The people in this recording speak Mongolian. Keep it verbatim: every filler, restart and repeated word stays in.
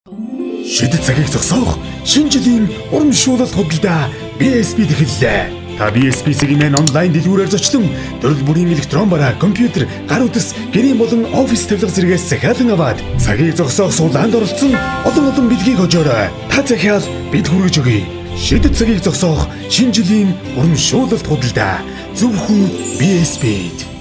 Шидэт цагийг зогсоох шинэ жилийн урамшуулалт худалдаа би эс би тэгэллээ. Та би эс би сегмент онлайн дэлгүүрээр зочлон төрөл бүрийн электрон бараа, компьютер, гар утас, гэрийн болон офис тавилга зэрэгээс захиалан аваад цагийг зогсоох суулаанд оролцсон олон олон бэлгийг хожоорой. Та захиал бид хүргэж өгье. Шидэт цагийг зогсоох шинэ жилийн урамшуулалт худалдаа зөвхөн би эс би-д.